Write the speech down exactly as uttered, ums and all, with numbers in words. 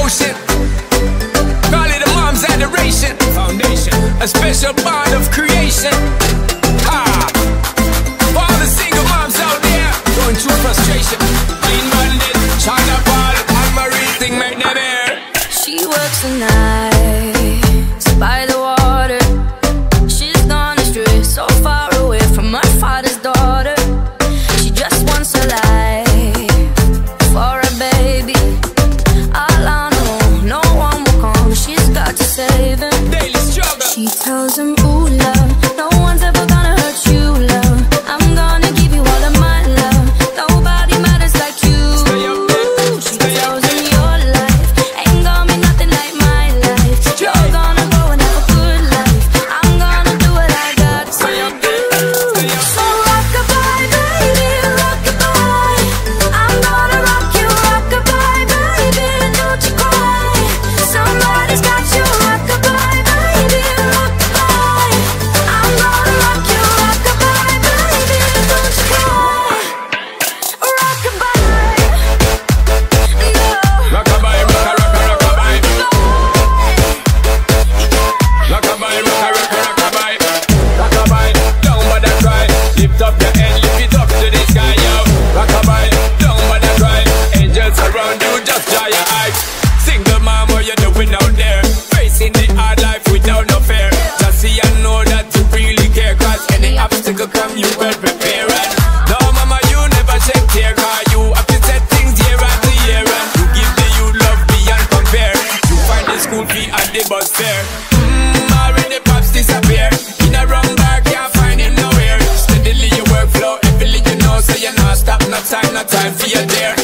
devotion. Call it a mom's adoration. Foundation, a special bond of creation. Ha! For all the single moms out there going through frustration. Clean bandit, China Paul, and Marie thing make them air. She works the nights by the water. She's gone astray, so far away from her father's daughter. She just wants a life for a baby. All on her own, no one will come. She's got to save him. Daily struggle. She tells him, ooh, love, no one's ever gonna hurt you, love. I'm gonna give you all of my love. Nobody matters like you. Stay up there, She stay up tells there. him your life ain't gonna be nothing like my life. You're gonna go and have a good life. I'm gonna do what I got to Stay up there, stay up So rock-a-bye, baby, rock-a-bye. I'm gonna rock you, rock-a-bye, baby, don't you cry. Somebody's got you, rock-a-bye, baby, rock-a-bye. I'm gonna rock you, rock-a-bye, baby, don't you cry. Rock-a-bye, yeah. Rockabye, rocka, rocka, rockabye. Rockabye, rocka, rocka, rockabye. Rockabye, don't bother cry. Lift up your head, lift it up to the sky, yo. Rockabye, don't bother cry. Angels around you, just dry your eyes. Single mom, what you doing out there? Facing the hard life without no fear. Just see and know that you really care. Cause any obstacle come, you well prepare. And no, mama, you never shed tear. Cause you have to set things year after year. And you give the you love beyond compare. You find the school fee and the bus fare. Mmm, already pops disappear. In a wrong bar, can't find him nowhere. Steadily your workflow, everything you know. So you're not stop, no time, no time for your dare.